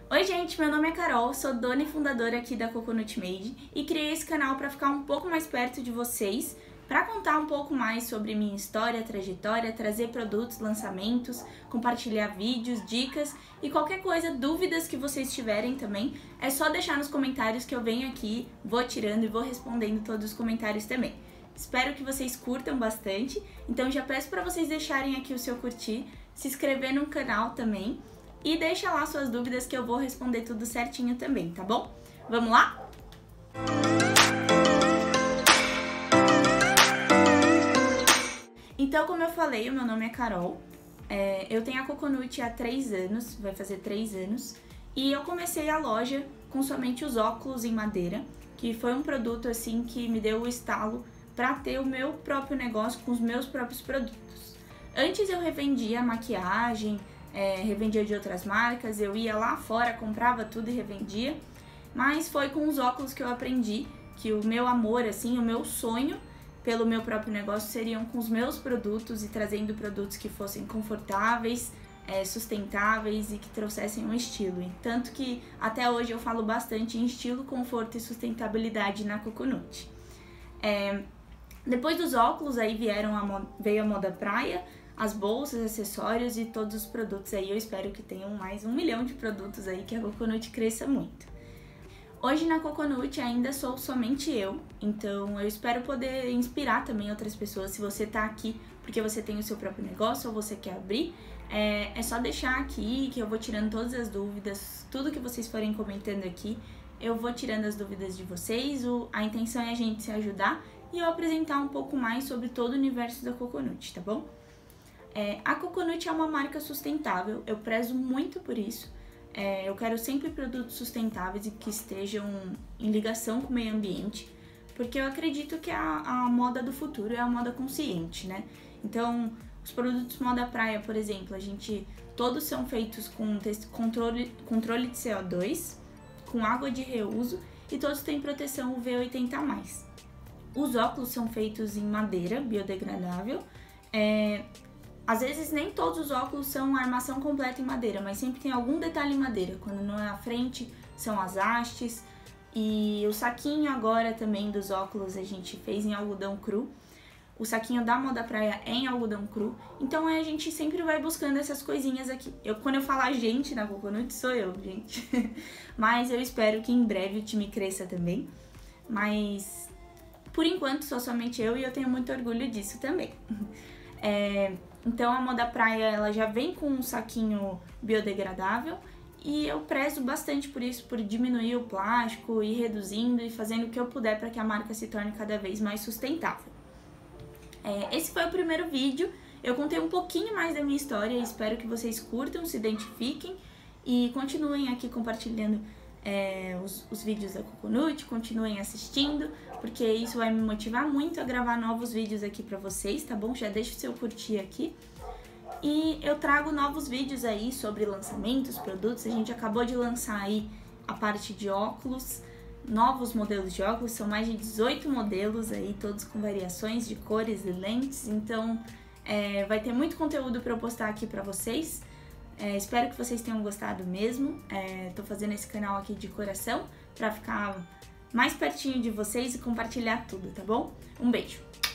Oi gente, meu nome é Carol, sou dona e fundadora aqui da Coconut Made e criei esse canal para ficar um pouco mais perto de vocês, para contar um pouco mais sobre minha história, trajetória, trazer produtos, lançamentos, compartilhar vídeos, dicas e qualquer coisa, dúvidas que vocês tiverem também, é só deixar nos comentários que eu venho aqui, vou tirando e vou respondendo todos os comentários também. Espero que vocês curtam bastante, então já peço para vocês deixarem aqui o seu curtir, se inscrever no canal também e deixa lá suas dúvidas que eu vou responder tudo certinho também, tá bom? Vamos lá? Então, como eu falei, o meu nome é Carol, eu tenho a Coconut há 3 anos, vai fazer 3 anos, e eu comecei a loja com somente os óculos em madeira, que foi um produto assim que me deu o estalo para ter o meu próprio negócio com os meus próprios produtos. Antes eu revendia maquiagem, revendia de outras marcas, eu ia lá fora, comprava tudo e revendia, mas foi com os óculos que eu aprendi que o meu amor, assim, o meu sonho pelo meu próprio negócio seriam com os meus produtos e trazendo produtos que fossem confortáveis, sustentáveis e que trouxessem um estilo. E tanto que até hoje eu falo bastante em estilo, conforto e sustentabilidade na Coconut. Depois dos óculos aí veio a moda praia, as bolsas, acessórios e todos os produtos aí. Eu espero que tenham mais 1 milhão de produtos aí, que a Coconut cresça muito. Hoje na Coconut ainda sou somente eu, então eu espero poder inspirar também outras pessoas. Se você tá aqui porque você tem o seu próprio negócio ou você quer abrir, é só deixar aqui que eu vou tirando todas as dúvidas, tudo que vocês forem comentando aqui, eu vou tirando as dúvidas de vocês. A intenção é a gente se ajudar e eu apresentar um pouco mais sobre todo o universo da Coconut, tá bom? A Coconut é uma marca sustentável, eu prezo muito por isso. Eu quero sempre produtos sustentáveis e que estejam em ligação com o meio ambiente, porque eu acredito que a moda do futuro é a moda consciente, né? Então, os produtos moda praia, por exemplo, todos são feitos com controle de CO2, com água de reuso e todos têm proteção UV 80+. Os óculos são feitos em madeira biodegradável. Às vezes nem todos os óculos são a armação completa em madeira, mas sempre tem algum detalhe em madeira. Quando não é a frente, são as hastes. E o saquinho agora também dos óculos a gente fez em algodão cru. O saquinho da moda praia é em algodão cru. Então a gente sempre vai buscando essas coisinhas aqui. Quando eu falar gente na Coconut, sou eu, gente. Mas eu espero que em breve o time cresça também. Mas por enquanto sou somente eu e eu tenho muito orgulho disso também. Então a moda praia ela já vem com um saquinho biodegradável e eu prezo bastante por isso, por diminuir o plástico, ir reduzindo e fazendo o que eu puder para que a marca se torne cada vez mais sustentável. Esse foi o primeiro vídeo, eu contei um pouquinho mais da minha história e espero que vocês curtam, se identifiquem e continuem aqui compartilhando os vídeos da Coconut, continuem assistindo, porque isso vai me motivar muito a gravar novos vídeos aqui pra vocês, tá bom? Já deixa o seu curtir aqui. E eu trago novos vídeos aí sobre lançamentos, produtos. A gente acabou de lançar aí a parte de óculos, novos modelos de óculos, são mais de 18 modelos aí, todos com variações de cores e lentes, então vai ter muito conteúdo pra eu postar aqui pra vocês. Espero que vocês tenham gostado mesmo. Tô fazendo esse canal aqui de coração pra ficar mais pertinho de vocês e compartilhar tudo, tá bom? Um beijo!